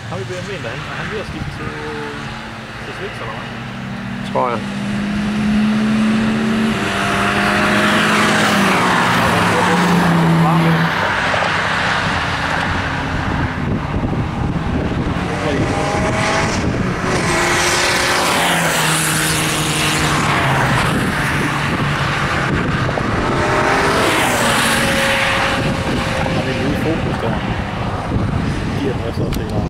Har vi BMW'en derhen? Er han ved at skifte til Switch, eller hvad? Tror jeg.